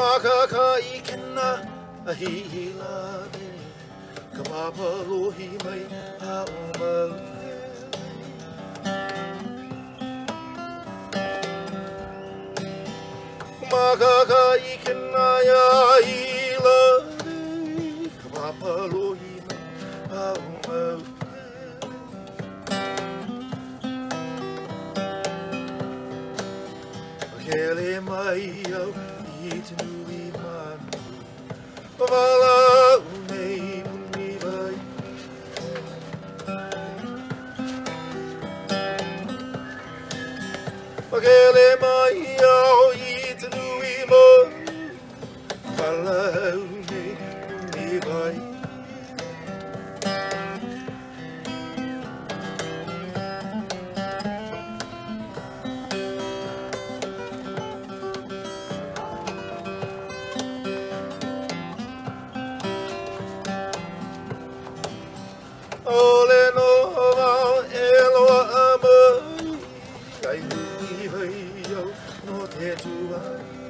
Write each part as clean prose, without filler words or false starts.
Ikaika Hiʻilawe Kamapalohi mai Mauna Ikaika Hiʻilawe Kamapalohi mai Mauna Kele mai au I te nui manu Wala unei muni vai Kele mai au I te nui manu Wala unei muni vai Ole no wau e loa amai Kai hui vai au no te tua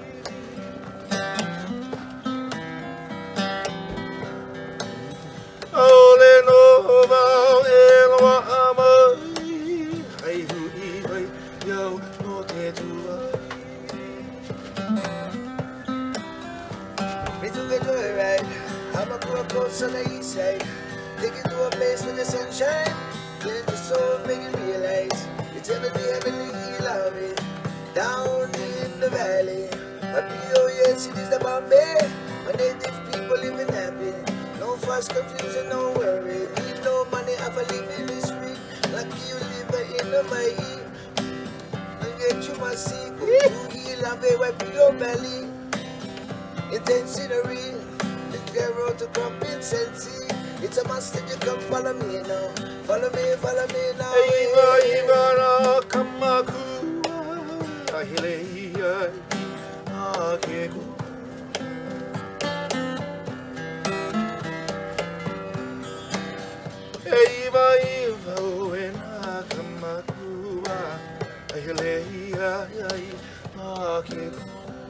Ole no wau e loa amai Kai hui vai au no te tua Me took a joyride, I'm a poor coast on the east side. Take it to a place with the sunshine, cleanse the soul, make it realize it's heavenly, heavenly Hiʻilawe. Down in the valley, a BOS cities the Bombay. My native people living happy, no fuss, confusion, no worry. Need no money, have a living is free. Lucky you live in the Hawai'i, and get you must see. Go to Hiʻilawe, wipe your belly. Intense scenery, the girl to come in sensi. It's a must that you come follow me now. Follow me now. Iwa ra kamakua Ahilea Akeku Iwa wena kamakua Ahilea Akeku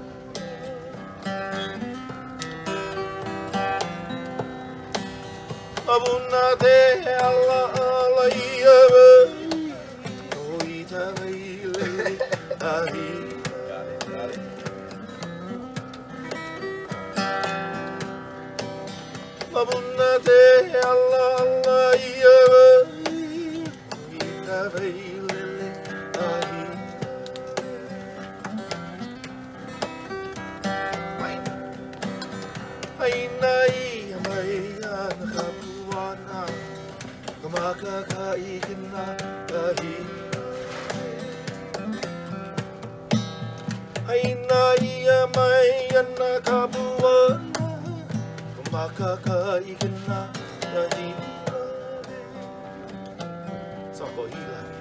Mauna Kea ala iawe No ita veile ahi Mauna Kea ala iawe No ita veile ahi ʻāina ia mai ana kapuana Kamakaikaikina ahi ʻāina ia mai ana kapuana Kamakaikaikina ahi Sampo Hiʻilawe